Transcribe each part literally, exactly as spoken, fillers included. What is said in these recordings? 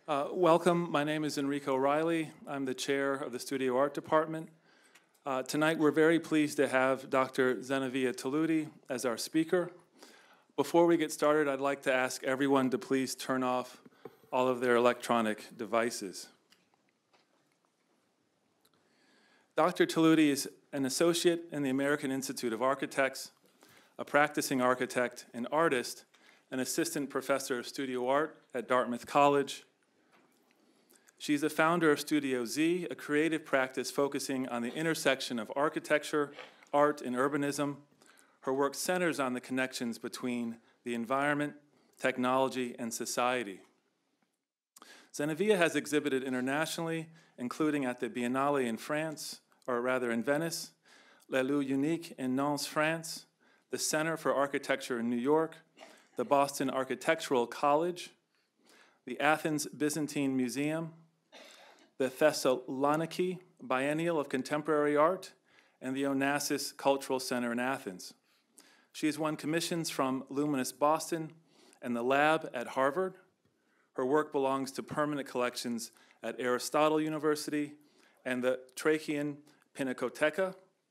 Uh, welcome, my name is Enrico Riley. I'm the chair of the Studio Art Department. Uh, tonight we're very pleased to have Doctor Zenovia Toloudi as our speaker. Before we get started, I'd like to ask everyone to please turn off all of their electronic devices. Doctor Toloudi is an associate in the American Institute of Architects, a practicing architect and artist, an assistant professor of studio art at Dartmouth College. She's the founder of Studio Z, a creative practice focusing on the intersection of architecture, art, and urbanism. Her work centers on the connections between the environment, technology, and society. Zenovia has exhibited internationally, including at the Biennale in France, or rather in Venice, Le Lieu Unique in Nantes, France, the Center for Architecture in New York, the Boston Architectural College, the Athens Byzantine Museum, the Thessaloniki Biennial of Contemporary Art, and the Onassis Cultural Center in Athens. She has won commissions from Luminous Boston and the Lab at Harvard. Her work belongs to permanent collections at Aristotle University and the Trachean Pinacoteca.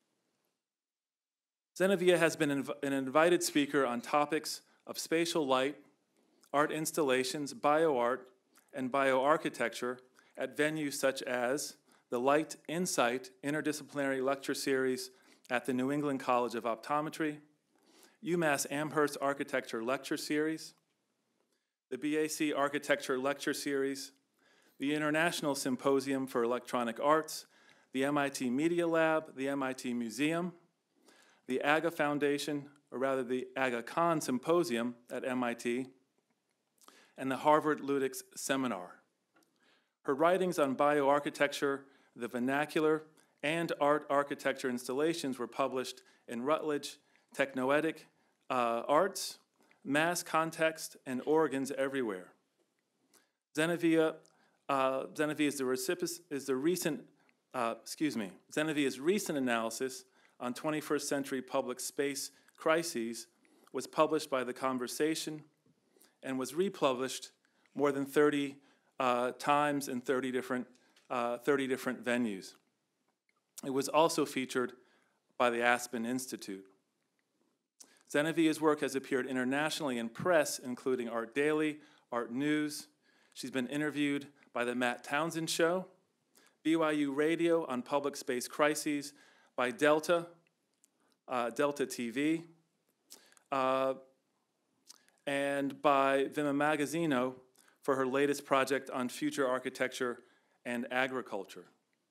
Zenovia has been inv- an invited speaker on topics of spatial light, art installations, bioart, and bioarchitecture at venues such as the Light Insight Interdisciplinary Lecture Series at the New England College of Optometry, UMass Amherst Architecture Lecture Series, the B A C Architecture Lecture Series, the International Symposium for Electronic Arts, the M I T Media Lab, the M I T Museum, the AGA Foundation, or rather the AGA-Con Symposium at M I T, and the Harvard Ludix Seminar. Her writings on bioarchitecture, the vernacular, and art architecture installations were published in Routledge, Technoutopias, uh, Arts, Mass Context, and Organs Everywhere. Zenovia, uh, Zenovia is the, recipes, is the recent, uh, excuse me, Zenovia's recent analysis on twenty-first century public space crises was published by The Conversation and was republished more than thirty uh, times in thirty different, uh, thirty different venues. It was also featured by the Aspen Institute. Zenovia's work has appeared internationally in press, including Art Daily, Art News. She's been interviewed by the Matt Townsend Show, B Y U Radio on public space crises, by Delta, uh, Delta T V, uh, and by Vima Magazzino for her latest project on future architecture and agriculture.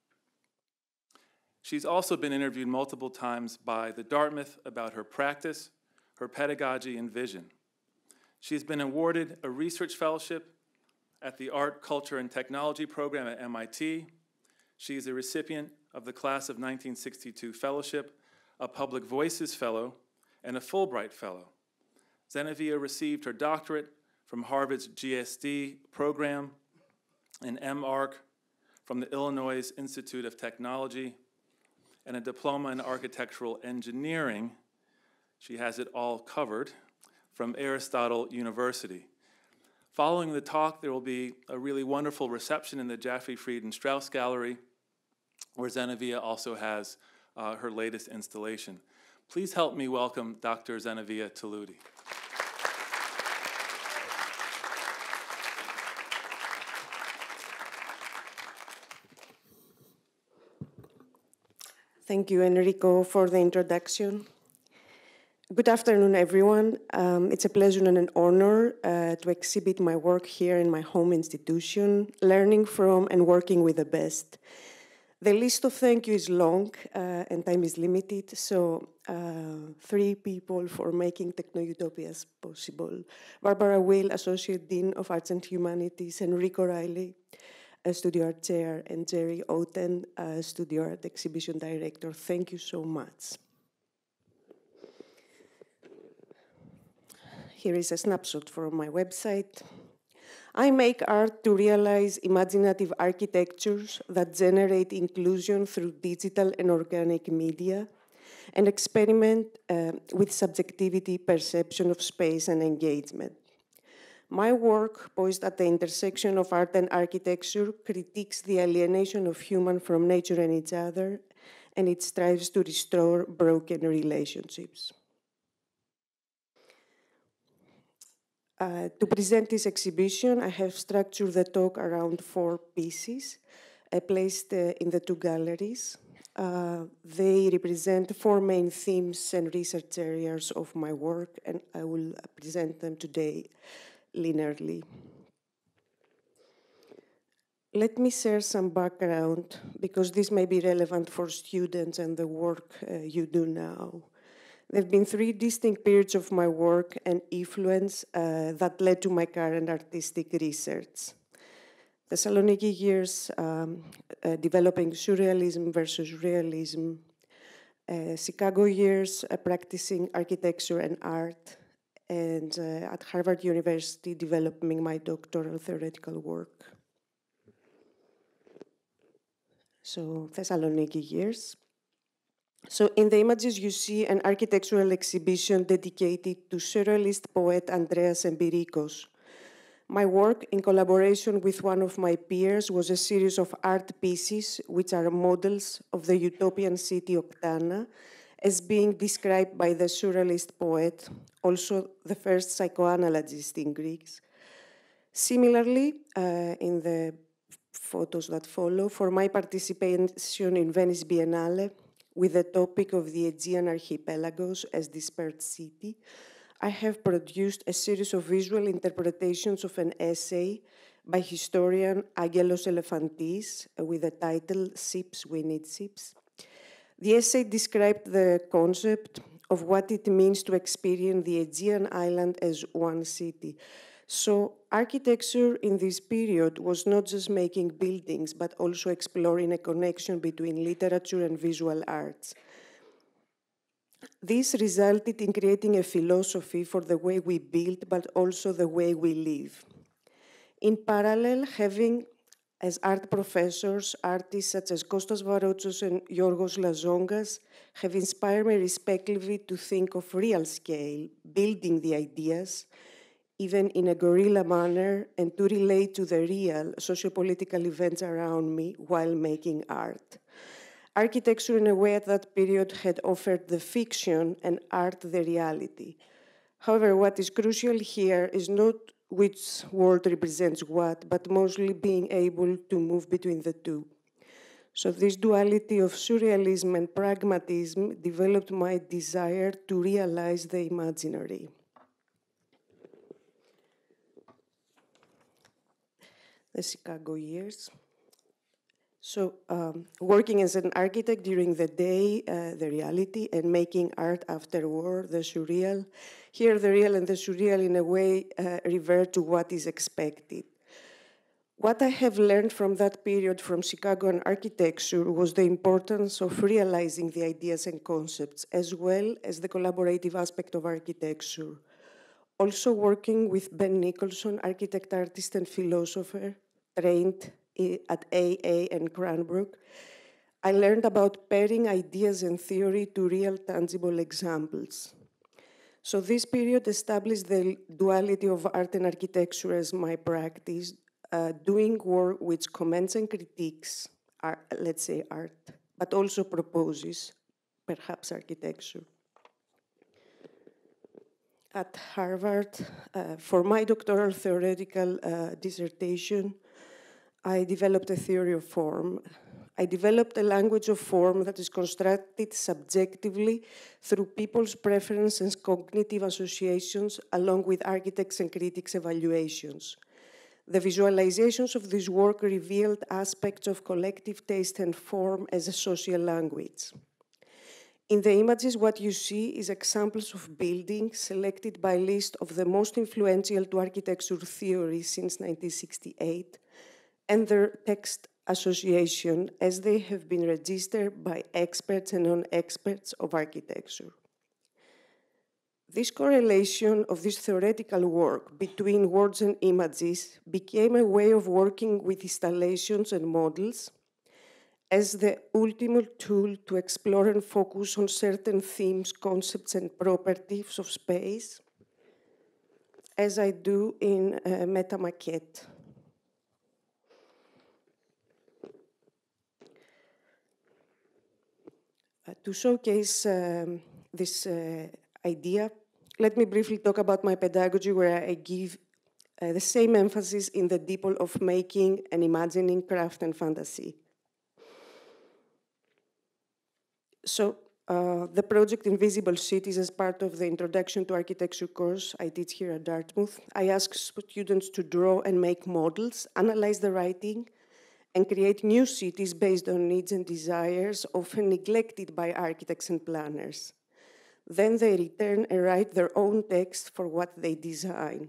She's also been interviewed multiple times by the Dartmouth about her practice, her pedagogy, and vision. She's been awarded a research fellowship at the Art, Culture, and Technology program at M I T. She is a recipient of the Class of nineteen sixty-two Fellowship, a Public Voices Fellow, and a Fulbright Fellow. Zenovia received her doctorate from Harvard's G S D program, an M Arch from the Illinois Institute of Technology, and a diploma in architectural engineering. She has it all covered from Aristotle University. Following the talk, there will be a really wonderful reception in the Jaffe Fried and Strauss Gallery, where Zenovia also has uh, her latest installation. Please help me welcome Doctor Zenovia Toloudi. Thank you, Enrico, for the introduction. Good afternoon, everyone. Um, it's a pleasure and an honor uh, to exhibit my work here in my home institution, learning from and working with the best. The list of thank you is long uh, and time is limited, so uh, three people for making Technoutopias possible. Barbara Will, Associate Dean of Arts and Humanities, Enrico Riley, a Studio Art Chair, and Jerry Outen, a Studio Art Exhibition Director. Thank you so much. Here is a snapshot from my website. I make art to realize imaginative architectures that generate inclusion through digital and organic media, and experiment uh, with subjectivity, perception of space, and engagement. My work, poised at the intersection of art and architecture, critiques the alienation of human from nature and each other, and it strives to restore broken relationships. Uh, to present this exhibition, I have structured the talk around four pieces uh, placed uh, in the two galleries. Uh, they represent four main themes and research areas of my work, and I will present them today linearly. Let me share some background, because this may be relevant for students and the work uh, you do now. There have been three distinct periods of my work and influence uh, that led to my current artistic research. Thessaloniki years, um, uh, developing surrealism versus realism. Uh, Chicago years, uh, practicing architecture and art. And uh, at Harvard University, developing my doctoral theoretical work. So, Thessaloniki years. So in the images you see an architectural exhibition dedicated to surrealist poet Andreas Empirikos. My work, in collaboration with one of my peers, was a series of art pieces which are models of the utopian city Octana as being described by the surrealist poet, also the first psychoanalyst in Greece. Similarly, uh, in the photos that follow, for my participation in Venice Biennale, with the topic of the Aegean archipelagos as dispersed city, I have produced a series of visual interpretations of an essay by historian Angelos Elefantis with the title Ships, We Need Ships. The essay described the concept of what it means to experience the Aegean island as one city. So architecture in this period was not just making buildings, but also exploring a connection between literature and visual arts. This resulted in creating a philosophy for the way we build, but also the way we live. In parallel, having as art professors, artists such as Kostas Varoutsos and Yorgos Lazongas have inspired me respectively to think of real scale, building the ideas, even in a guerrilla manner, and to relate to the real socio-political events around me while making art. Architecture, in a way, at that period had offered the fiction and art the reality. However, what is crucial here is not which world represents what, but mostly being able to move between the two. So this duality of surrealism and pragmatism developed my desire to realize the imaginary. The Chicago years. So um, working as an architect during the day, uh, the reality, and making art afterward, the surreal. Here the real and the surreal in a way uh, revert to what is expected. What I have learned from that period from Chicago and architecture was the importance of realizing the ideas and concepts, as well as the collaborative aspect of architecture. Also working with Ben Nicholson, architect, artist, and philosopher, trained at A A and Cranbrook, I learned about pairing ideas and theory to real tangible examples. So this period established the duality of art and architecture as my practice, uh, doing work which comments and critiques, art, let's say art, but also proposes, perhaps architecture. At Harvard, uh, for my doctoral theoretical uh, dissertation, I developed a theory of form. I developed a language of form that is constructed subjectively through people's preferences and cognitive associations, along with architects' and critics' evaluations. The visualizations of this work revealed aspects of collective taste and form as a social language. In the images, what you see is examples of buildings selected by list of the most influential to architecture theory since nineteen sixty-eight, and their text association as they have been registered by experts and non-experts of architecture. This correlation of this theoretical work between words and images became a way of working with installations and models as the ultimate tool to explore and focus on certain themes, concepts, and properties of space, as I do in uh, Meta Maquette. Uh, to showcase um, this uh, idea, let me briefly talk about my pedagogy, where I give uh, the same emphasis in the dipole of making and imagining, craft and fantasy. So uh, the project Invisible Cities, as part of the Introduction to Architecture course I teach here at Dartmouth, I ask students to draw and make models, analyze the writing, and create new cities based on needs and desires, often neglected by architects and planners. Then they return and write their own text for what they design.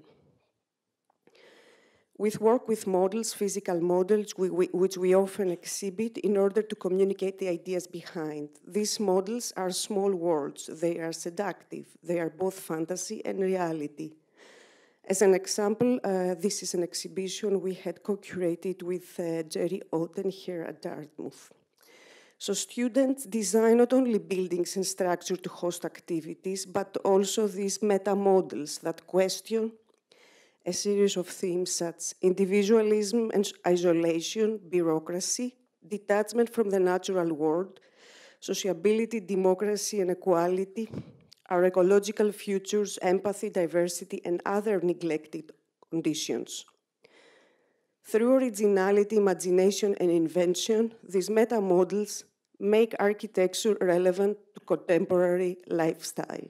We work with models, physical models, we, we, which we often exhibit in order to communicate the ideas behind. These models are small worlds. They are seductive. They are both fantasy and reality. As an example, uh, this is an exhibition we had co-curated with uh, Jerry Otten here at Dartmouth. So students design not only buildings and structure to host activities, but also these meta-models that question a series of themes such as individualism and isolation, bureaucracy, detachment from the natural world, sociability, democracy, and equality, our ecological futures, empathy, diversity, and other neglected conditions. Through originality, imagination, and invention, these meta-models make architecture relevant to contemporary lifestyle.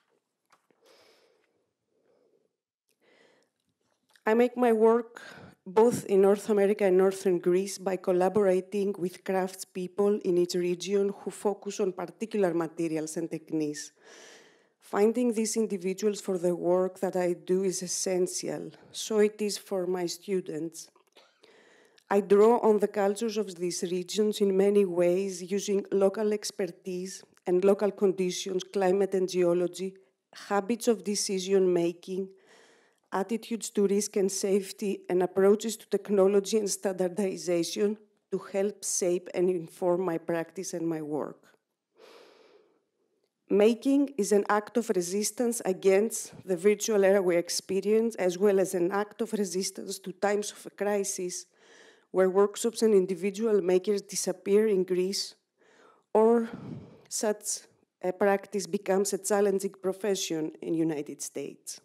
I make my work both in North America and Northern Greece by collaborating with craftspeople in each region who focus on particular materials and techniques. Finding these individuals for the work that I do is essential, so it is for my students. I draw on the cultures of these regions in many ways, using local expertise and local conditions, climate and geology, habits of decision-making, attitudes to risk and safety, and approaches to technology and standardization to help shape and inform my practice and my work. Making is an act of resistance against the virtual era we experience, as well as an act of resistance to times of a crisis where workshops and individual makers disappear in Greece, or such a practice becomes a challenging profession in the United States.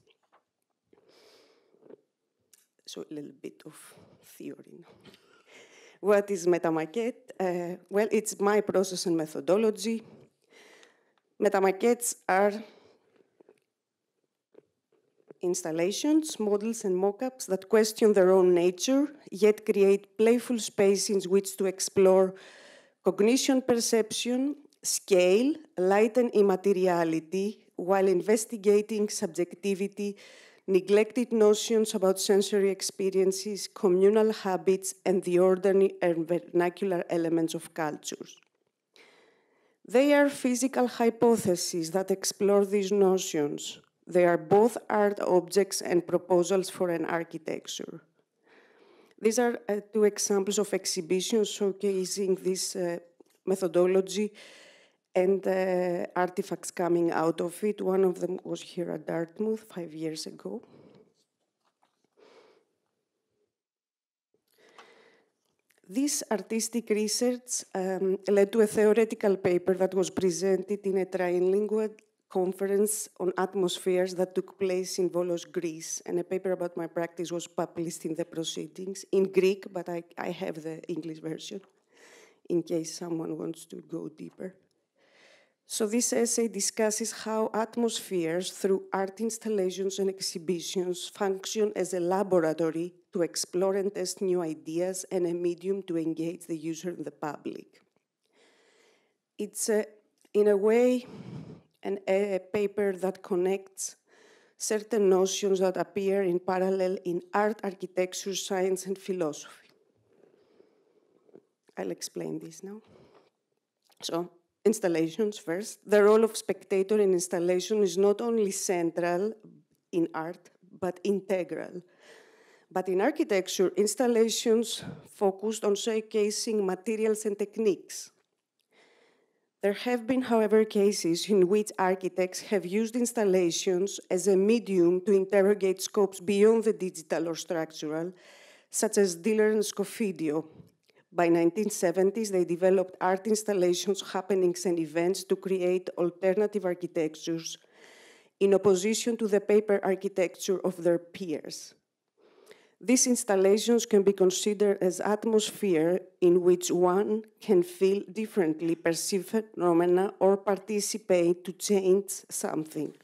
So a little bit of theory. What is MetaMaquette? Uh, well, it's my process and methodology. MetaMaquettes are installations, models, and mock-ups that question their own nature, yet create playful space in which to explore cognition, perception, scale, light, and immateriality, while investigating subjectivity, neglected notions about sensory experiences, communal habits, and the ordinary and vernacular elements of cultures. They are physical hypotheses that explore these notions. They are both art objects and proposals for an architecture. These are uh, two examples of exhibitions showcasing this uh, methodology and uh, artifacts coming out of it. One of them was here at Dartmouth five years ago. This artistic research um, led to a theoretical paper that was presented in a trilingual conference on atmospheres that took place in Volos, Greece. And a paper about my practice was published in the proceedings in Greek, but I, I have the English version in case someone wants to go deeper. So this essay discusses how atmospheres, through art installations and exhibitions, function as a laboratory to explore and test new ideas and a medium to engage the user and the public. It's, a, in a way, an, a paper that connects certain notions that appear in parallel in art, architecture, science, and philosophy. I'll explain this now. So, installations first. The role of spectator in installation is not only central in art, but integral. But in architecture, installations focused on showcasing materials and techniques. There have been, however, cases in which architects have used installations as a medium to interrogate scopes beyond the digital or structural, such as Diller and Scofidio. By nineteen seventies, they developed art installations, happenings, and events to create alternative architectures in opposition to the paper architecture of their peers. These installations can be considered as atmosphere in which one can feel differently, perceive phenomena, or participate to change something.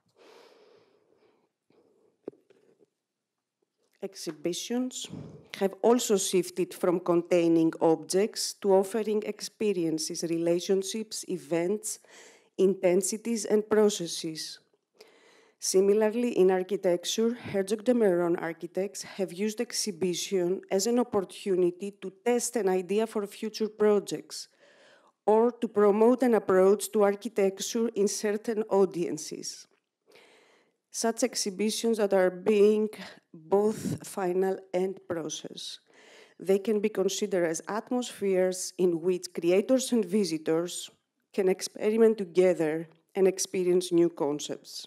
Exhibitions have also shifted from containing objects to offering experiences, relationships, events, intensities, and processes. Similarly, in architecture, Herzog de Meuron architects have used exhibition as an opportunity to test an idea for future projects or to promote an approach to architecture in certain audiences. Such exhibitions that are being both final and process. They can be considered as atmospheres in which creators and visitors can experiment together and experience new concepts.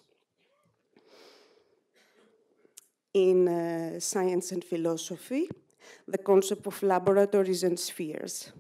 In uh, science and philosophy, the concept of laboratories and spheres.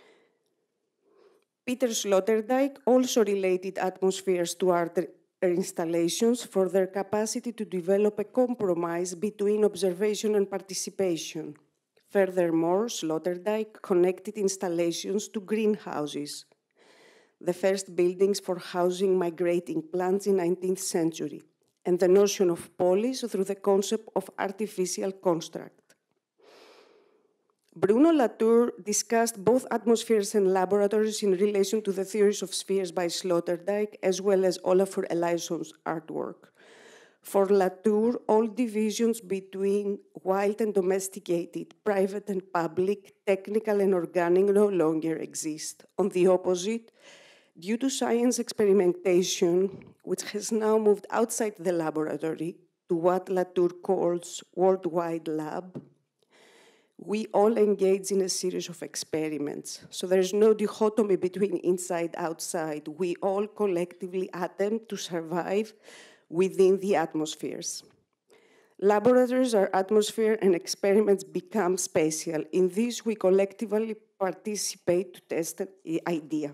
Peter Sloterdijk also related atmospheres to art installations for their capacity to develop a compromise between observation and participation. Furthermore, Sloterdijk connected installations to greenhouses, the first buildings for housing migrating plants in the nineteenth century, and the notion of polis through the concept of artificial construct. Bruno Latour discussed both atmospheres and laboratories in relation to the theories of spheres by Sloterdijk, as well as Olafur Eliasson's artwork. For Latour, all divisions between wild and domesticated, private and public, technical and organic no longer exist. On the opposite, due to science experimentation, which has now moved outside the laboratory to what Latour calls worldwide lab, we all engage in a series of experiments. So there is no dichotomy between inside and outside. We all collectively attempt to survive within the atmospheres. Laboratories are atmosphere and experiments become spatial. In this, we collectively participate to test an idea.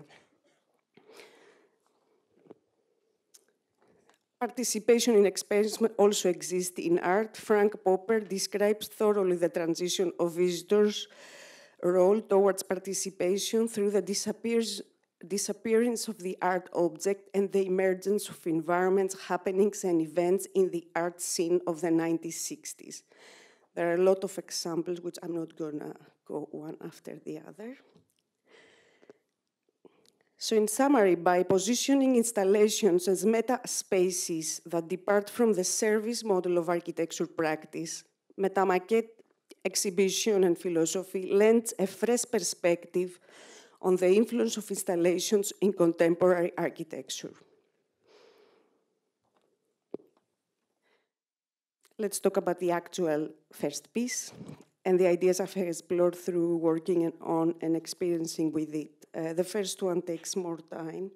Participation in experiment also exists in art. Frank Popper describes thoroughly the transition of visitors' role towards participation through the disappearance of the art object and the emergence of environments, happenings, and events in the art scene of the nineteen sixties. There are a lot of examples, which I'm not going to go one after the other. So in summary, by positioning installations as meta-spaces that depart from the service model of architecture practice, metamaquette, exhibition, and philosophy lends a fresh perspective on the influence of installations in contemporary architecture. Let's talk about the actual first piece and the ideas I've explored through working on and experiencing with it. Uh, the first one takes more time.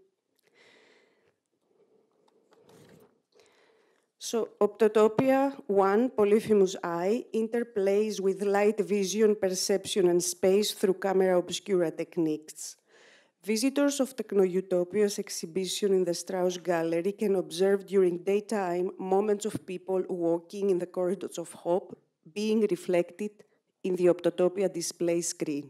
So, Optotopia one, Polyphemus Eye, interplays with light vision, perception, and space through camera obscura techniques. Visitors of Technoutopias exhibition in the Strauss Gallery can observe during daytime moments of people walking in the corridors of hope being reflected in the Optotopia display screen.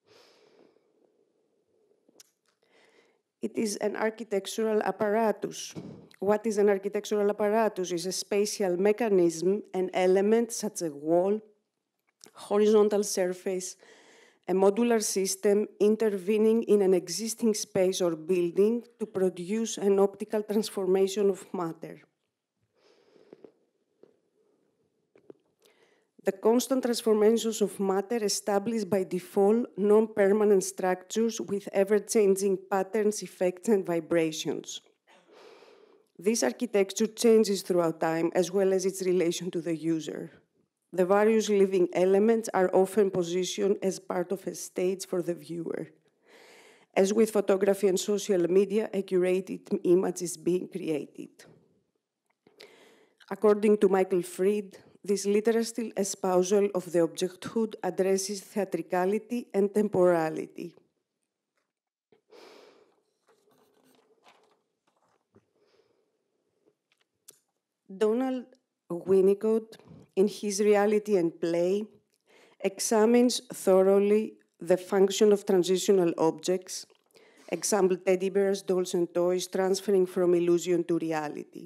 It is an architectural apparatus. What is an architectural apparatus? It's a spatial mechanism, an element such as a wall, horizontal surface, a modular system intervening in an existing space or building to produce an optical transformation of matter. The constant transformations of matter established by default non-permanent structures with ever-changing patterns, effects, and vibrations. This architecture changes throughout time as well as its relation to the user. The various living elements are often positioned as part of a stage for the viewer. As with photography and social media, a curated image is being created. According to Michael Fried, this literal espousal of the objecthood addresses theatricality and temporality. Donald Winnicott, in his Reality and Play, examines thoroughly the function of transitional objects, example teddy bears, dolls, and toys, transferring from illusion to reality.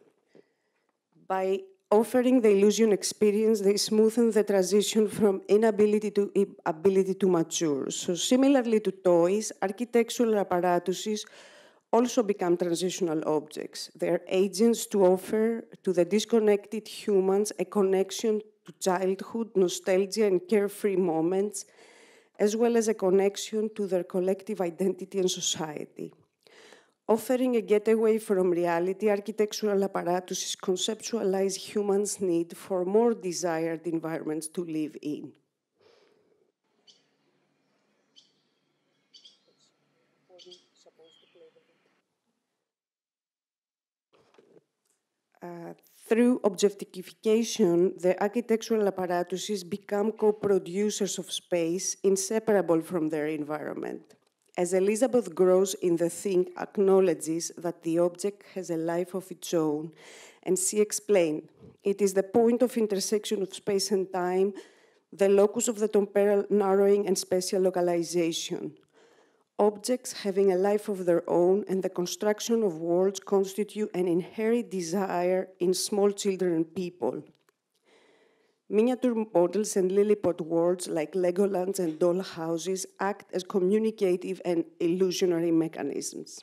By offering the illusion experience, they smoothen the transition from inability to ability to mature. So similarly to toys, architectural apparatuses also become transitional objects. They are agents to offer to the disconnected humans a connection to childhood, nostalgia, and carefree moments, as well as a connection to their collective identity and society. Offering a getaway from reality, architectural apparatuses conceptualize humans' need for more desired environments to live in. Uh, through objectification, the architectural apparatuses become co-producers of space, inseparable from their environment. As Elizabeth Gross in The Thing acknowledges that the object has a life of its own, and she explained, it is the point of intersection of space and time, the locus of the temporal narrowing and spatial localization. Objects having a life of their own and the construction of worlds constitute an inherent desire in small children and people. Miniature models and Lilliput worlds like Legolands and doll houses act as communicative and illusionary mechanisms.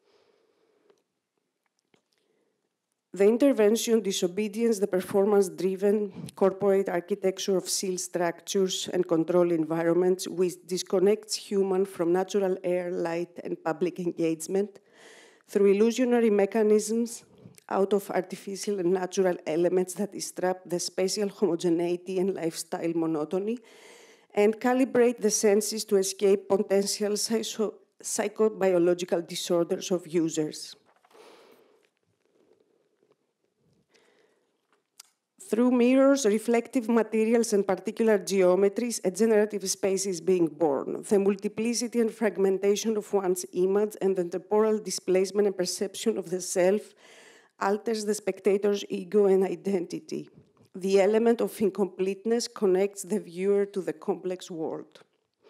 The intervention, disobedience, the performance-driven corporate architecture of seal structures and control environments, which disconnects human from natural air, light, and public engagement through illusionary mechanisms out of artificial and natural elements that disrupt the spatial homogeneity and lifestyle monotony, and calibrate the senses to escape potential psycho psychobiological disorders of users. Through mirrors, reflective materials, and particular geometries, a generative space is being born. The multiplicity and fragmentation of one's image and the temporal displacement and perception of the self alters the spectator's ego and identity. The element of incompleteness connects the viewer to the complex world.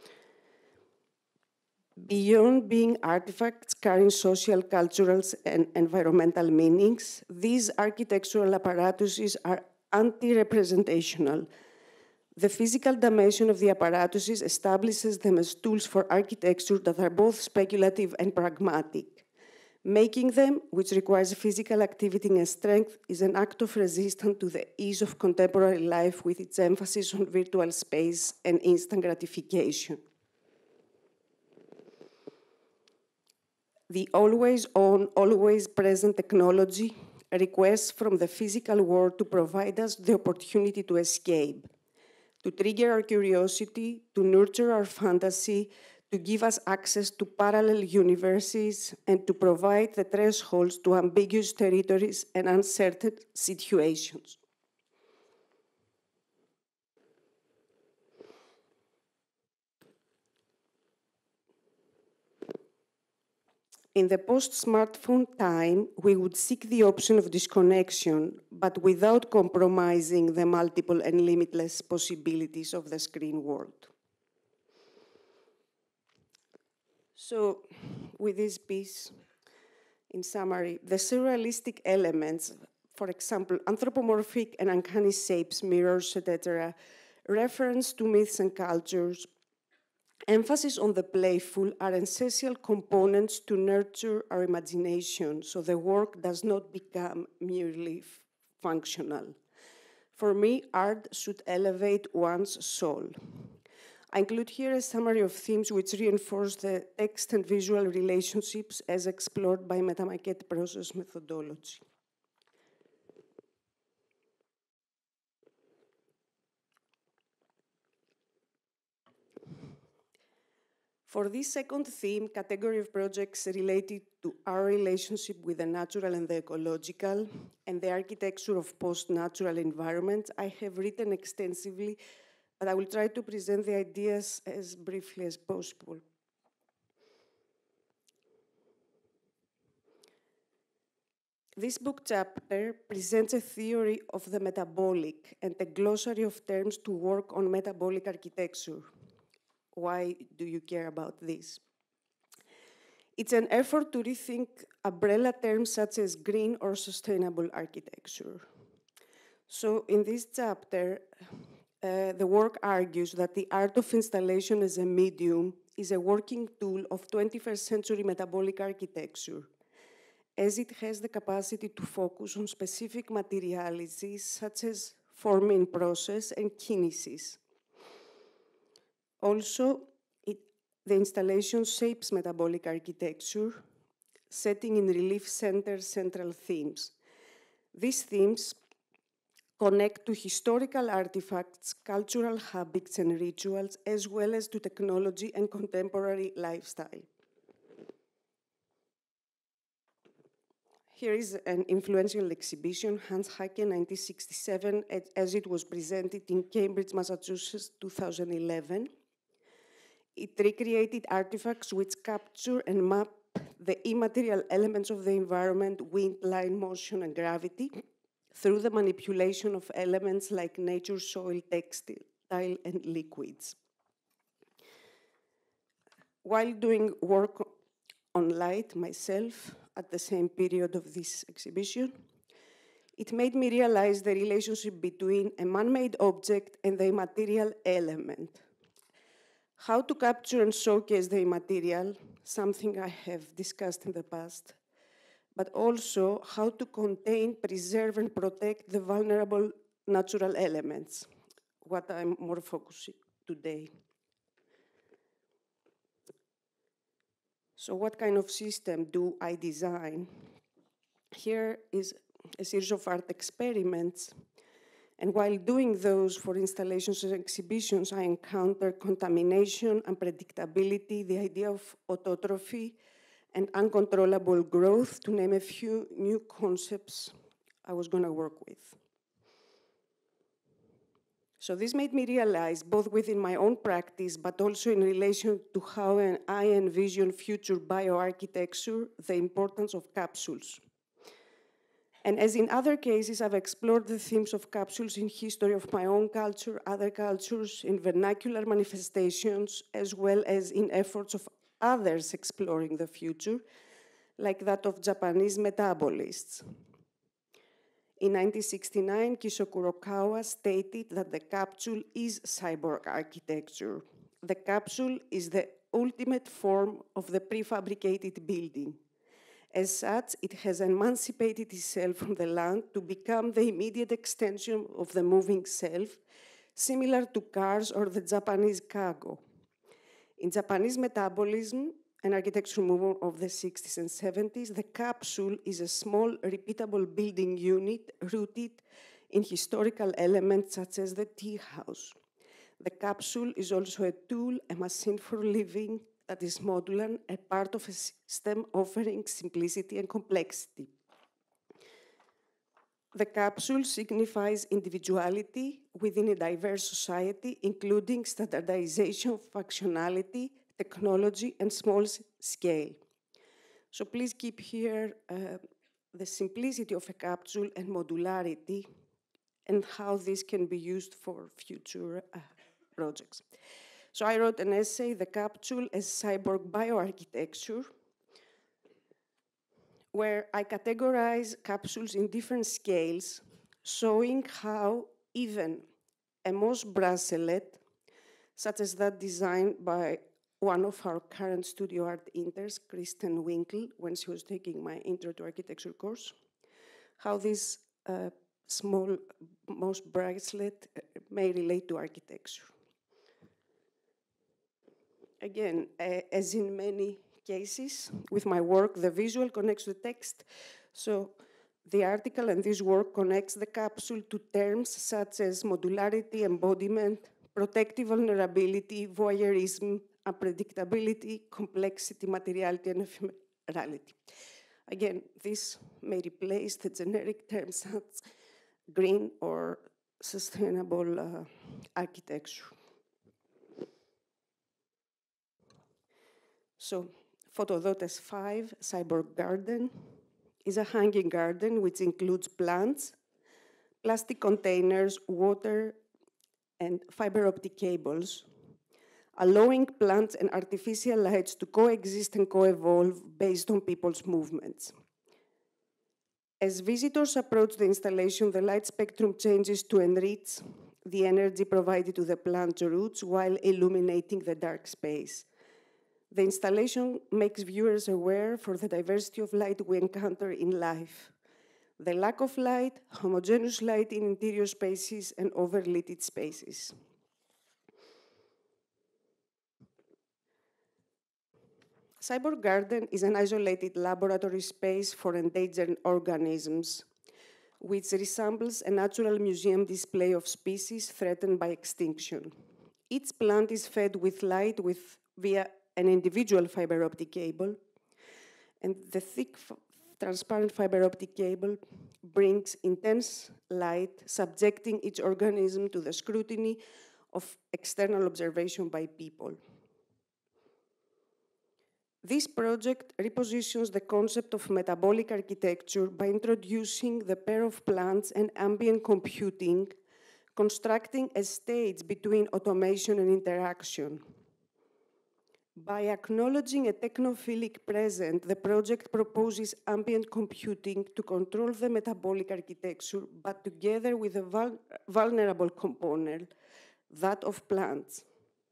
Beyond being artifacts carrying social, cultural, and environmental meanings, these architectural apparatuses are anti-representational. The physical dimension of the apparatuses establishes them as tools for architecture that are both speculative and pragmatic. Making them, which requires physical activity and strength, is an act of resistance to the ease of contemporary life with its emphasis on virtual space and instant gratification. The always-on, always-present technology requests from the physical world to provide us the opportunity to escape, to trigger our curiosity, to nurture our fantasy, to give us access to parallel universes, and to provide the thresholds to ambiguous territories and uncertain situations. In the post-smartphone time, we would seek the option of disconnection, but without compromising the multiple and limitless possibilities of the screen world. So, with this piece, in summary, the surrealistic elements, for example, anthropomorphic and uncanny shapes, mirrors, et cetera, reference to myths and cultures, emphasis on the playful are essential components to nurture our imagination, so the work does not become merely functional. For me, art should elevate one's soul. I include here a summary of themes which reinforce the text and visual relationships as explored by metamaquette process methodology. For this second theme, category of projects related to our relationship with the natural and the ecological and the architecture of post-natural environments, I have written extensively, but I will try to present the ideas as briefly as possible. This book chapter presents a theory of the metabolic and a glossary of terms to work on metabolic architecture. Why do you care about this? It's an effort to rethink umbrella terms such as green or sustainable architecture. So in this chapter, uh, the work argues that the art of installation as a medium is a working tool of twenty-first century metabolic architecture, as it has the capacity to focus on specific materialities such as form in process and kinesis. Also, it, the installation shapes metabolic architecture, setting in relief center central themes. These themes connect to historical artifacts, cultural habits and rituals, as well as to technology and contemporary lifestyle. Here is an influential exhibition, Hans Hacke, nineteen sixty-seven, as it was presented in Cambridge, Massachusetts, two thousand eleven. It recreated artifacts which capture and map the immaterial elements of the environment, wind, line, motion, and gravity, through the manipulation of elements like nature, soil, textile, and liquids. While doing work on light myself at the same period of this exhibition, it made me realize the relationship between a man-made object and the immaterial element. How to capture and showcase the immaterial, something I have discussed in the past, but also how to contain, preserve, and protect the vulnerable natural elements, what I'm more focusing today. So what kind of system do I design? Here is a series of art experiments, and while doing those for installations and exhibitions, I encountered contamination, unpredictability, the idea of autotrophy, and uncontrollable growth, to name a few new concepts I was going to work with. So this made me realize, both within my own practice, but also in relation to how I envision future bioarchitecture, the importance of capsules. And as in other cases, I've explored the themes of capsules in history of my own culture, other cultures, in vernacular manifestations, as well as in efforts of others exploring the future, like that of Japanese metabolists. In nineteen sixty-nine, Kisho Kurokawa stated that the capsule is cyborg architecture. The capsule is the ultimate form of the prefabricated building. As such, it has emancipated itself from the land to become the immediate extension of the moving self, similar to cars or the Japanese cargo. In Japanese metabolism, an architectural movement of the sixties and seventies, the capsule is a small, repeatable building unit rooted in historical elements such as the tea house. The capsule is also a tool, a machine for living that is modular, a part of a system offering simplicity and complexity. The capsule signifies individuality within a diverse society, including standardization, functionality, technology, and small scale. So please keep here uh, the simplicity of a capsule and modularity, and how this can be used for future uh, projects. So I wrote an essay, The Capsule as Cyborg Bioarchitecture, where I categorize capsules in different scales, showing how even a moss bracelet, such as that designed by one of our current studio art interns, Kristen Winkle, when she was taking my Intro to Architecture course, how this uh, small moss bracelet may relate to architecture. Again, uh, as in many cases with my work, the visual connects the text. So the article and this work connects the capsule to terms such as modularity, embodiment, protective vulnerability, voyeurism, unpredictability, complexity, materiality, and ephemerality. Again, this may replace the generic terms such as green or sustainable uh, architecture. So, Photodotes five, Cyborg Garden, is a hanging garden which includes plants, plastic containers, water, and fiber optic cables, allowing plants and artificial lights to coexist and co-evolve based on people's movements. As visitors approach the installation, the light spectrum changes to enrich the energy provided to the plant roots while illuminating the dark space. The installation makes viewers aware for the diversity of light we encounter in life. The lack of light, homogeneous light in interior spaces, and overlit spaces. Cyborg Garden is an isolated laboratory space for endangered organisms, which resembles a natural museum display of species threatened by extinction. Each plant is fed with light with, via an individual fiber optic cable, and the thick transparent fiber optic cable brings intense light, subjecting each organism to the scrutiny of external observation by people. This project repositions the concept of metabolic architecture by introducing the pair of plants and ambient computing, constructing a stage between automation and interaction. By acknowledging a technophilic present, the project proposes ambient computing to control the metabolic architecture, but together with a vul vulnerable component, that of plants.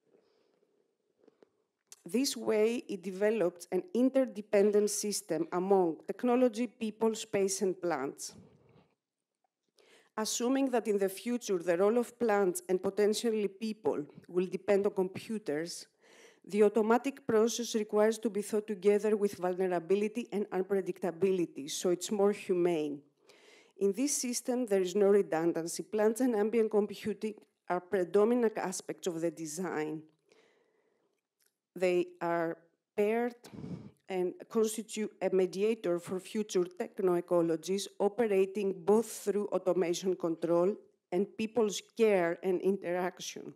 This way, it develops an interdependent system among technology, people, space, and plants. Assuming that in the future the role of plants and potentially people will depend on computers, the automatic process requires to be thought together with vulnerability and unpredictability, so it's more humane. In this system, there is no redundancy. Plants and ambient computing are predominant aspects of the design. They are paired and constitute a mediator for future techno-ecologies operating both through automation control and people's care and interaction.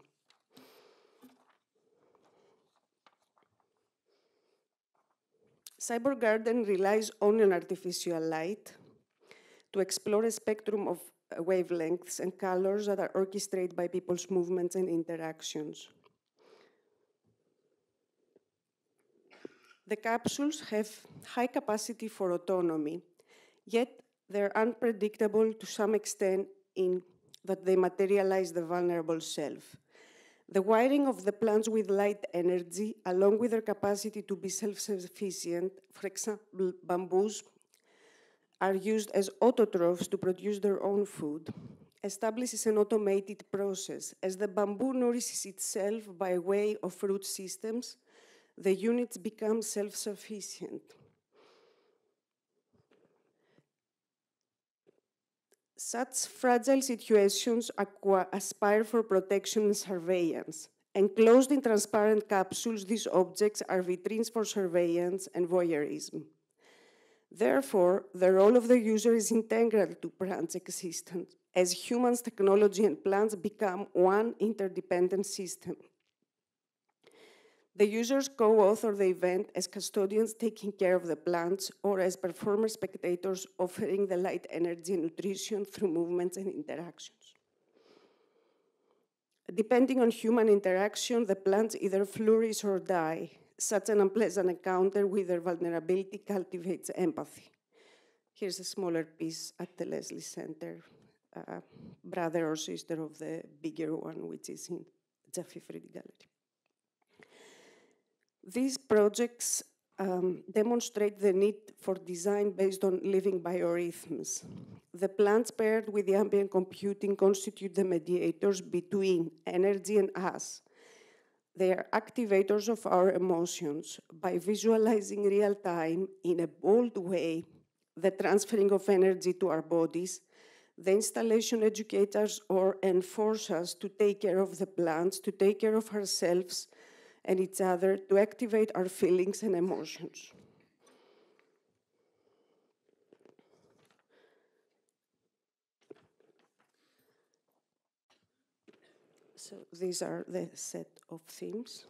Cyborg Garden relies only on artificial light to explore a spectrum of wavelengths and colors that are orchestrated by people's movements and interactions. The capsules have high capacity for autonomy, yet they're unpredictable to some extent in that they materialize the vulnerable self. The wiring of the plants with light energy, along with their capacity to be self-sufficient, for example, bamboos, are used as autotrophs to produce their own food, establishes an automated process. As the bamboo nourishes itself by way of root systems, the units become self-sufficient. Such fragile situations aspire for protection and surveillance. Enclosed in transparent capsules, these objects are vitrines for surveillance and voyeurism. Therefore, the role of the user is integral to plants' existence, as humans, technology, and plants become one interdependent system. The users co-author the event as custodians taking care of the plants or as performer spectators offering the light energy and nutrition through movements and interactions. Depending on human interaction, the plants either flourish or die. Such an unpleasant encounter with their vulnerability cultivates empathy. Here's a smaller piece at the Leslie Center, uh, brother or sister of the bigger one, which is in Jaffe Fried Gallery. These projects um, demonstrate the need for design based on living biorhythms. The plants paired with the ambient computing constitute the mediators between energy and us. They are activators of our emotions. By visualizing real time in a bold way, the transferring of energy to our bodies, the installation educates us or enforces us to take care of the plants, to take care of ourselves, and each other to activate our feelings and emotions. So these are the set of themes.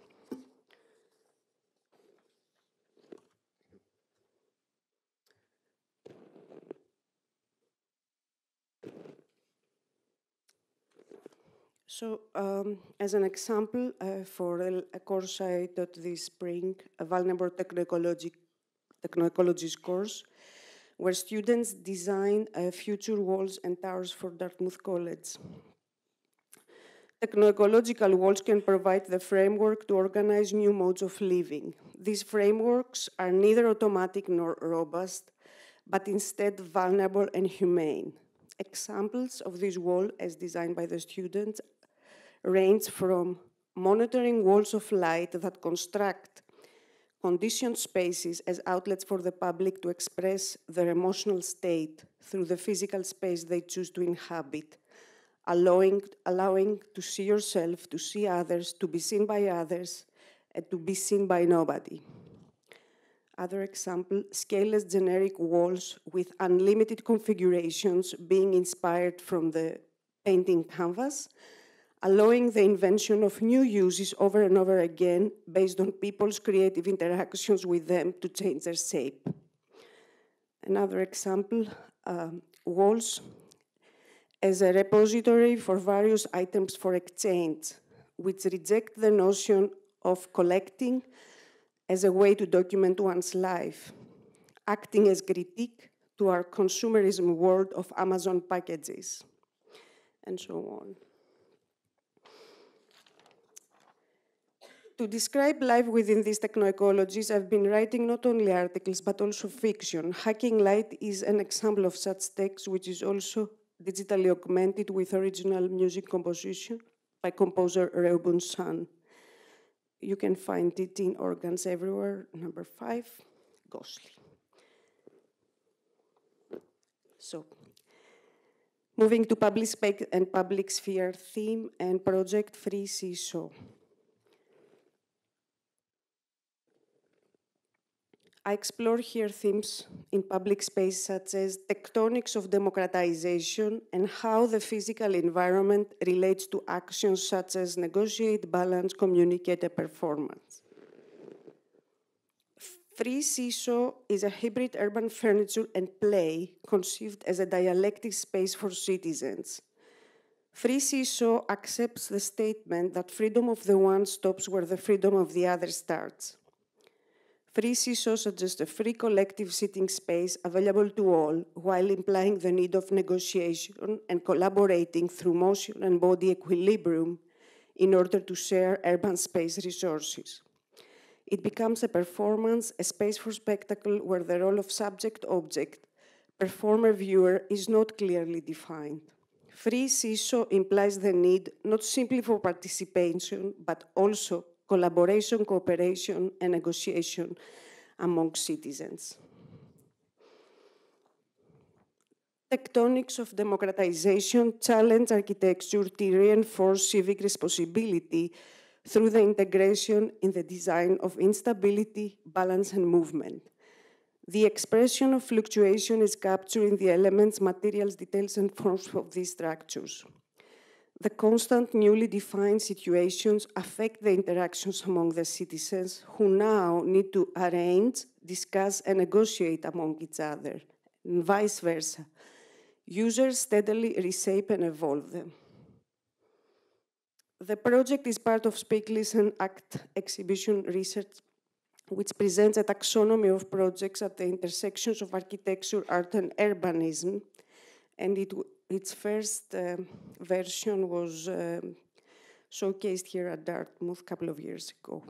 So, um, as an example, uh, for a, a course I taught this spring, a vulnerable technoecology, technoecologies course, where students design uh, future walls and towers for Dartmouth College. Technoecological walls can provide the framework to organize new modes of living. These frameworks are neither automatic nor robust, but instead vulnerable and humane. Examples of this wall, as designed by the students, range from monitoring walls of light that construct conditioned spaces as outlets for the public to express their emotional state through the physical space they choose to inhabit, allowing, allowing to see yourself, to see others, to be seen by others, and to be seen by nobody. Other example, scaleless generic walls with unlimited configurations being inspired from the painting canvas, allowing the invention of new uses over and over again based on people's creative interactions with them to change their shape. Another example, um, walls as a repository for various items for exchange, which reject the notion of collecting as a way to document one's life, acting as critique to our consumerism world of Amazon packages, and so on. To describe life within these technoecologies, I've been writing not only articles, but also fiction. Hacking Light is an example of such text, which is also digitally augmented with original music composition by composer Reubun San. You can find it in Organs Everywhere, number five, Ghostly. So, moving to public space and public sphere theme and project Free Seesaw. I explore here themes in public space such as tectonics of democratization and how the physical environment relates to actions such as negotiate, balance, communicate, and performance. Free Seesaw is a hybrid urban furniture and play conceived as a dialectic space for citizens. Free Seesaw accepts the statement that freedom of the one stops where the freedom of the other starts. Free Seesaw suggests a free collective sitting space available to all, while implying the need of negotiation and collaborating through motion and body equilibrium in order to share urban space resources. It becomes a performance, a space for spectacle where the role of subject-object, performer-viewer is not clearly defined. Free Seesaw implies the need not simply for participation, but also collaboration, cooperation, and negotiation among citizens. Tectonics of democratization challenge architecture to reinforce civic responsibility through the integration in the design of instability, balance, and movement. The expression of fluctuation is captured in the elements, materials, details, and forms of these structures. The constant, newly defined situations affect the interactions among the citizens who now need to arrange, discuss, and negotiate among each other, and vice versa. Users steadily reshape and evolve them. The project is part of Speak, Listen, Act exhibition research, which presents a taxonomy of projects at the intersections of architecture, art, and urbanism, and it Its first uh, version was uh, showcased here at Dartmouth a couple of years ago.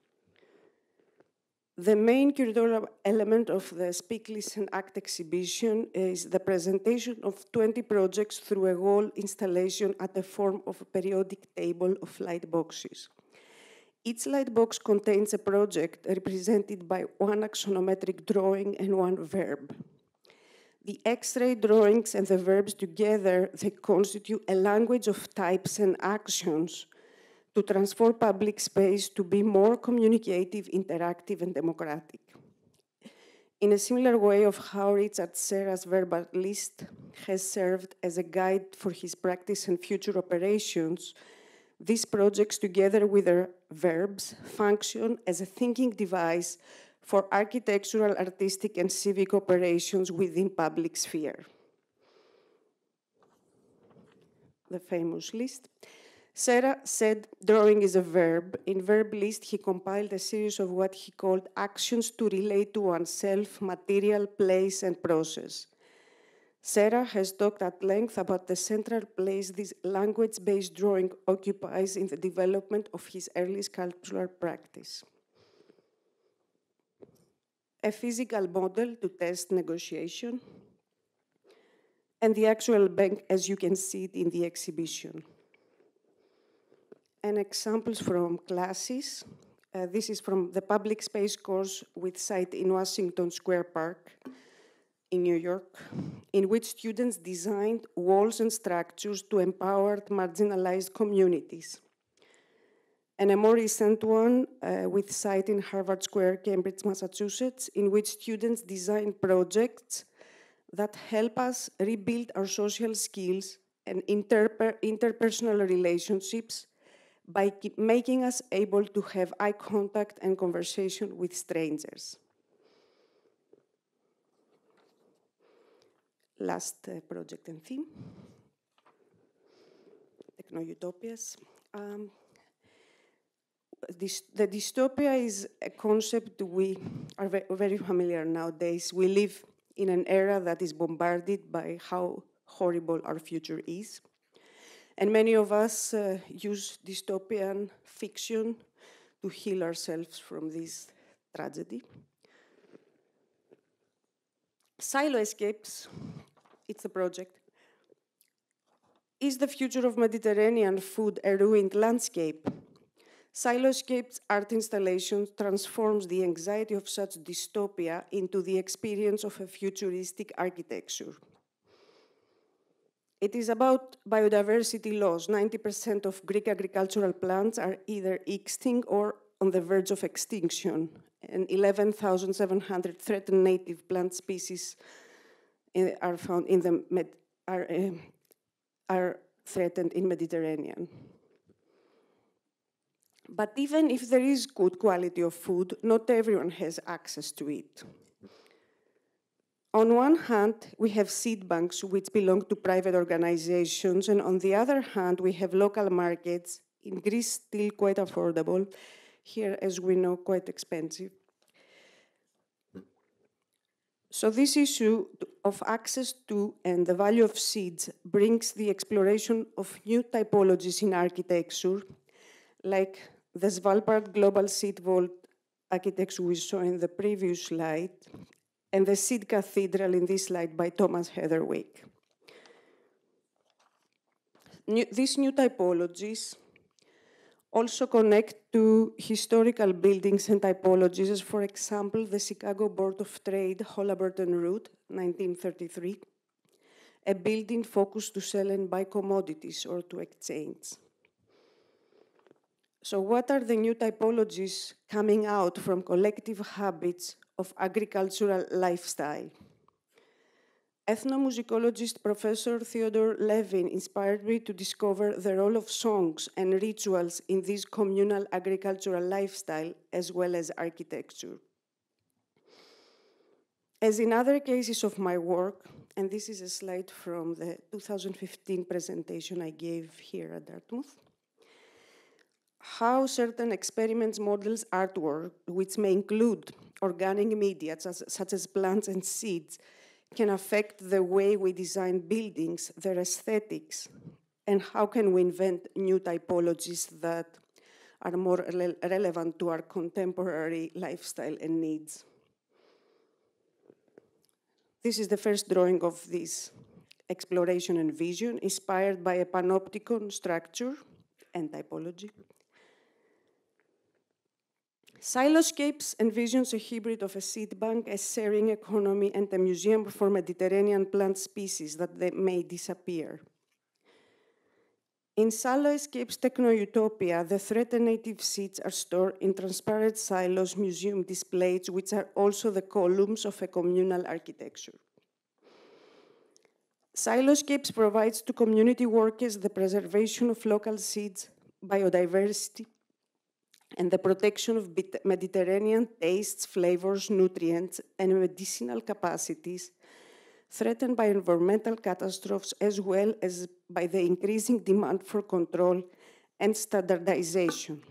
The main curatorial element of the Speak, Listen, Act exhibition is the presentation of twenty projects through a wall installation at the form of a periodic table of light boxes. Each light box contains a project represented by one axonometric drawing and one verb. The X-ray drawings and the verbs together, they constitute a language of types and actions to transform public space to be more communicative, interactive, and democratic. In a similar way of how Richard Serra's verbal list has served as a guide for his practice and future operations, these projects, together with their verbs, function as a thinking device for architectural, artistic, and civic operations within public sphere. The famous list. Serra said drawing is a verb. In verb list, he compiled a series of what he called actions to relate to oneself, material, place, and process. Serra has talked at length about the central place this language-based drawing occupies in the development of his early sculptural practice. A physical model to test negotiation, and the actual bank as you can see it in the exhibition. And examples from classes. Uh, this is from the public space course with site in Washington Square Park in New York, in which students designed walls and structures to empower marginalized communities. And a more recent one uh, with site in Harvard Square, Cambridge, Massachusetts, in which students designed projects that help us rebuild our social skills and interper interpersonal relationships by making us able to have eye contact and conversation with strangers. Last uh, project and theme, Technoutopias. Um, this, the dystopia is a concept we are ve very familiar nowadays. We live in an era that is bombarded by how horrible our future is. And many of us uh, use dystopian fiction to heal ourselves from this tragedy. Silo escapes, it's a project. Is the future of Mediterranean food a ruined landscape? Siloscapes art installations transforms the anxiety of such dystopia into the experience of a futuristic architecture. It is about biodiversity loss. ninety percent of Greek agricultural plants are either extinct or on the verge of extinction, and eleven thousand seven hundred threatened native plant species in, are found in the Med, are, uh, are threatened in Mediterranean. But even if there is good quality of food, not everyone has access to it. On one hand, we have seed banks which belong to private organizations, and on the other hand, we have local markets, in Greece still quite affordable, here, as we know, quite expensive. So this issue of access to and the value of seeds brings the exploration of new typologies in architecture, like the Svalbard Global Seed Vault architecture we saw in the previous slide, and the Seed Cathedral in this slide by Thomas Heatherwick. New, these new typologies also connect to historical buildings and typologies, as for example, the Chicago Board of Trade Holabirton Route, nineteen thirty-three, a building focused to sell and buy commodities or to exchange. So what are the new typologies coming out from collective habits of agricultural lifestyle? Ethnomusicologist Professor Theodore Levin inspired me to discover the role of songs and rituals in this communal agricultural lifestyle as well as architecture. As in other cases of my work, and this is a slide from the two thousand fifteen presentation I gave here at Dartmouth, how certain experiments models artwork, which may include organic media such, such as plants and seeds, can affect the way we design buildings, their aesthetics, and how can we invent new typologies that are more re relevant to our contemporary lifestyle and needs. This is the first drawing of this exploration and vision, inspired by a panopticon structure and typology. Siloscapes envisions a hybrid of a seed bank, a sharing economy, and a museum for Mediterranean plant species that they may disappear. In Silo-Escape's Technoutopia, the threatened native seeds are stored in transparent silos museum displays, which are also the columns of a communal architecture. Silo-Escapes provides to community workers the preservation of local seeds, biodiversity, and the protection of Mediterranean tastes, flavors, nutrients, and medicinal capacities threatened by environmental catastrophes, as well as by the increasing demand for control and standardization.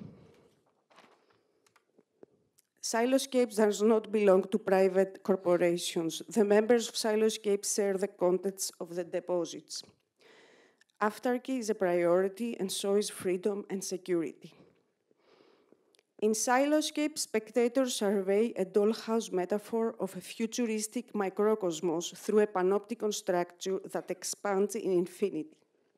Silo-Escapes does not belong to private corporations. The members of Silo-Escapes share the contents of the deposits. Aftercare is a priority, and so is freedom and security. In Silo-Escape, spectators survey a dollhouse metaphor of a futuristic microcosmos through a panopticon structure that expands in infinity.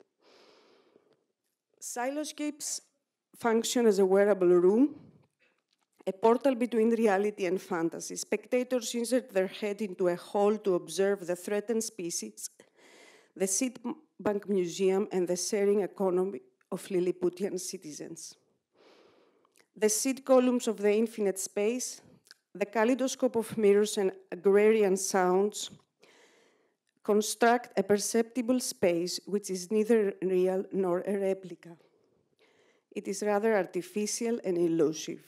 Silo-Escapes function as a wearable room, a portal between reality and fantasy. Spectators insert their head into a hole to observe the threatened species, the seed bank museum, and the sharing economy of Lilliputian citizens. The seed columns of the infinite space, the kaleidoscope of mirrors and agrarian sounds construct a perceptible space which is neither real nor a replica. It is rather artificial and elusive.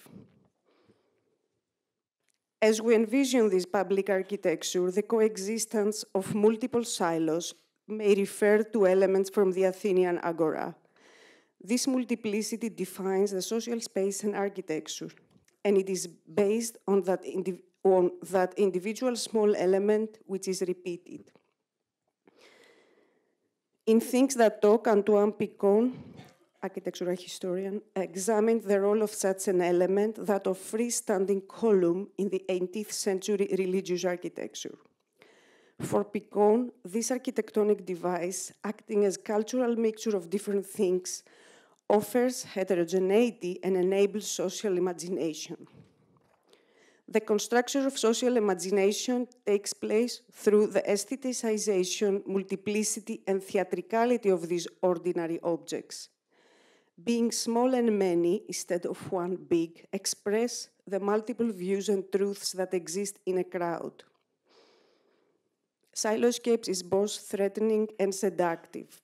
As we envision this public architecture, the coexistence of multiple silos may refer to elements from the Athenian agora. This multiplicity defines the social space and architecture, and it is based on that, indiv on that individual small element which is repeated. In Things That Talk, Antoine Picon, architectural historian, examined the role of such an element, that of freestanding column in the eighteenth century religious architecture. For Picon, this architectonic device, acting as cultural mixture of different things, offers heterogeneity and enables social imagination. The construction of social imagination takes place through the aestheticization, multiplicity, and theatricality of these ordinary objects. Being small and many, instead of one big, express the multiple views and truths that exist in a crowd. Silo-Escapes is both threatening and seductive.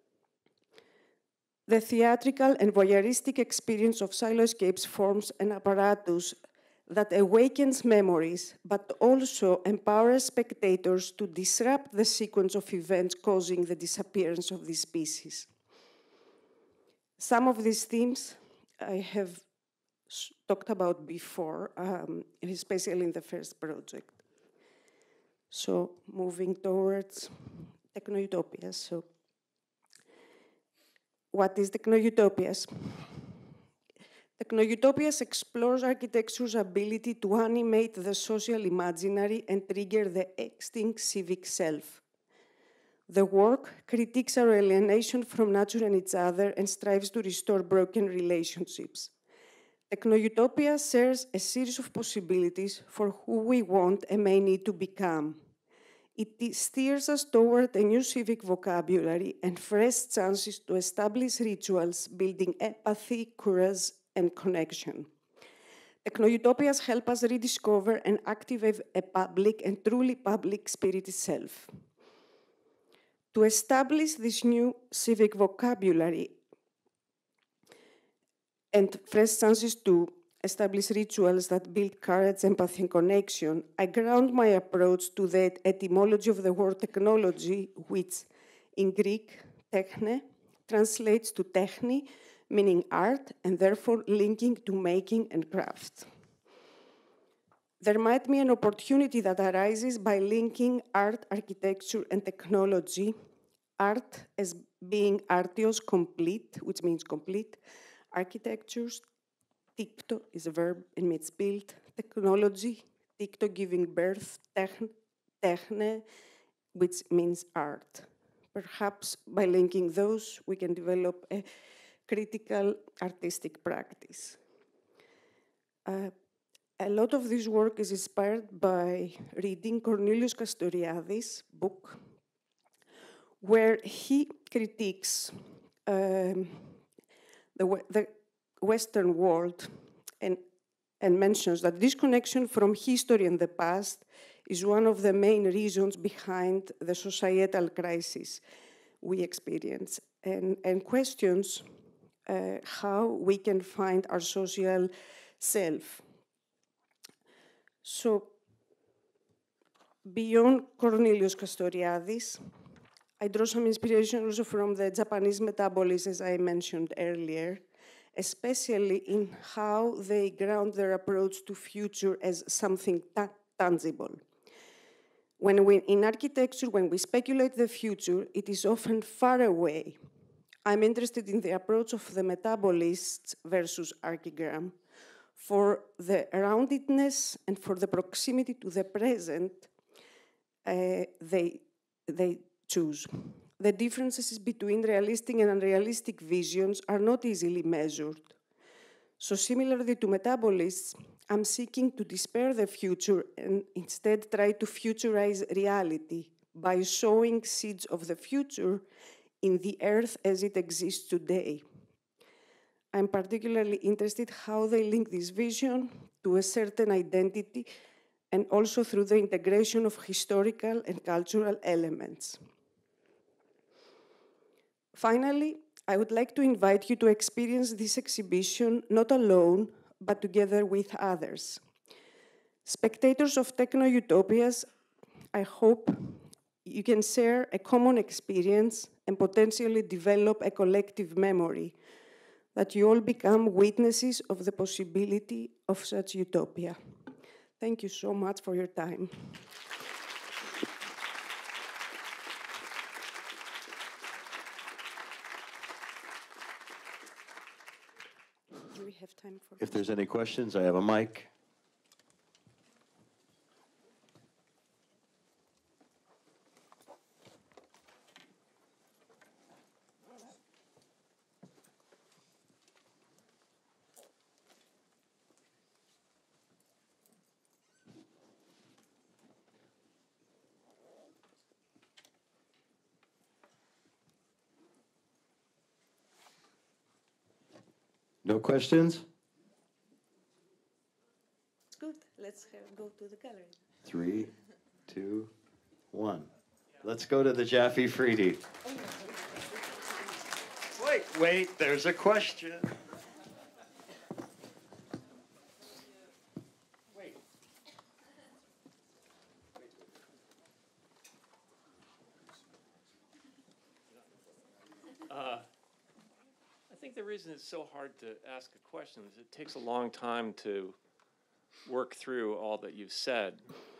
The theatrical and voyeuristic experience of Silo-Escapes forms an apparatus that awakens memories, but also empowers spectators to disrupt the sequence of events causing the disappearance of this species. Some of these themes I have talked about before, um, especially in the first project. So moving towards Technoutopias. So what is Technoutopias? Technoutopias explores architecture's ability to animate the social imaginary and trigger the extinct civic self. The work critiques our alienation from nature and each other and strives to restore broken relationships. Technoutopia shares a series of possibilities for who we want and may need to become. It steers us toward a new civic vocabulary and fresh chances to establish rituals, building empathy, courage, and connection. Technoutopias help us rediscover and activate a public and truly public spirit itself. To establish this new civic vocabulary and fresh chances to establish rituals that build courage, empathy, and connection, I ground my approach to the etymology of the word technology, which in Greek, techne, translates to techni, meaning art, and therefore linking to making and craft. There might be an opportunity that arises by linking art, architecture, and technology. Art as being artios, complete, which means complete. Architectures, tikto is a verb and means build. Technology, tikto giving birth. Techn, techne, which means art. Perhaps by linking those, we can develop a critical artistic practice. Uh, a lot of this work is inspired by reading Cornelius Castoriadis' book, where he critiques um, the, the Western world and, and mentions that disconnection from history and the past is one of the main reasons behind the societal crisis we experience, and, and questions uh, how we can find our social self. So, beyond Cornelius Castoriadis, I draw some inspiration also from the Japanese metabolists, as I mentioned earlier, especially in how they ground their approach to future as something ta tangible. When we, in architecture, when we speculate the future, it is often far away. I'm interested in the approach of the metabolists versus archigram. For the roundedness and for the proximity to the present, uh, they, they choose. The differences between realistic and unrealistic visions are not easily measured. So similarly to metabolists, I'm seeking to despair the future and instead try to futurize reality by showing seeds of the future in the earth as it exists today. I'm particularly interested how they link this vision to a certain identity and also through the integration of historical and cultural elements. Finally, I would like to invite you to experience this exhibition not alone, but together with others. Spectators of Technoutopias, I hope you can share a common experience and potentially develop a collective memory, that you all become witnesses of the possibility of such utopia. Thank you so much for your time. Do we have time for If there's any questions, I have a mic. No questions? Good. Let's have, go to the gallery. Three, two, one. Let's go to the Jaffe Friedi. Wait, wait, there's a question. Wait. Uh, I think the reason it's so hard to ask a question is it takes a long time to work through all that you've said.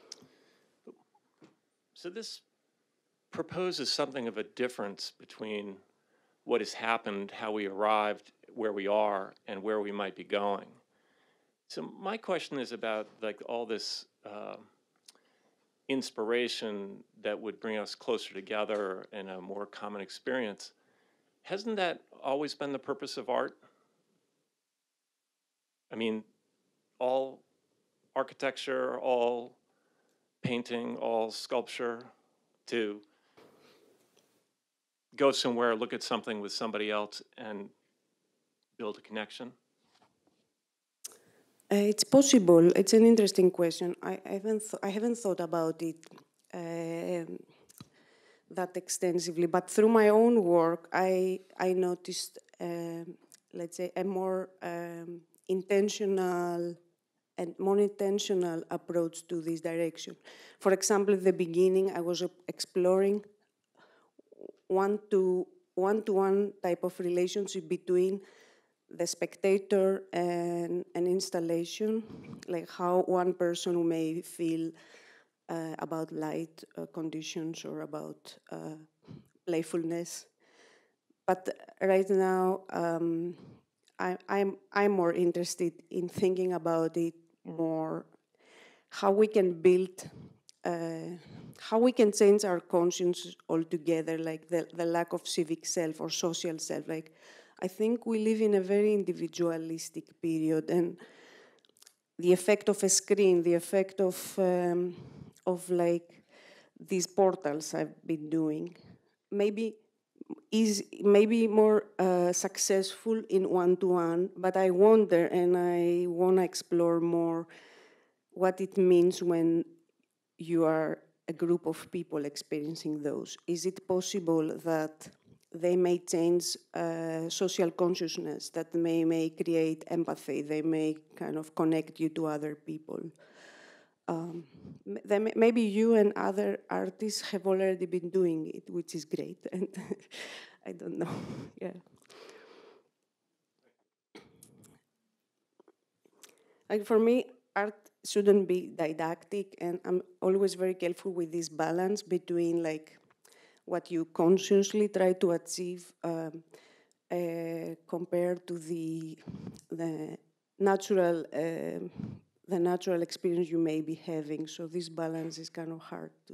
So this proposes something of a difference between what has happened, how we arrived, where we are, and where we might be going. So my question is about like all this uh, inspiration that would bring us closer together and a more common experience. Hasn't that always been the purpose of art? I mean, all architecture, all painting, all sculpture, to go somewhere, look at something with somebody else and build a connection? Uh, it's possible. It's an interesting question. I, I haven't th I haven't thought about it uh, that extensively, but through my own work, I I noticed, uh, let's say, a more um, intentional and more intentional approach to this direction. For example, at the beginning, I was exploring one-to one-to-one type of relationship between the spectator and an installation, like how one person may feel uh, about light uh, conditions or about uh, playfulness. But right now, um, I, I'm, I'm more interested in thinking about it more, how we can build, uh, how we can change our conscience altogether, like the, the lack of civic self or social self. Like, I think we live in a very individualistic period, and the effect of a screen, the effect of, um, of like these portals I've been doing, maybe is maybe more uh, successful in one-to-one, but I wonder, and I want to explore more what it means when you are a group of people experiencing those. Is it possible that they may change uh, social consciousness, that may, may create empathy, they may kind of connect you to other people? Um, may, maybe you and other artists have already been doing it, which is great, and I don't know, yeah. Like for me, art shouldn't be didactic, and I'm always very careful with this balance between like what you consciously try to achieve um, uh, compared to the the natural uh, the natural experience you may be having. So this balance is kind of hard to.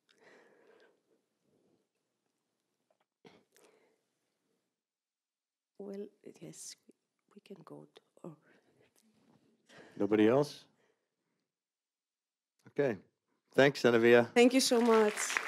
Well, yes, we can go. To, or Nobody else? Okay. Thanks, Zenovia. Thank you so much.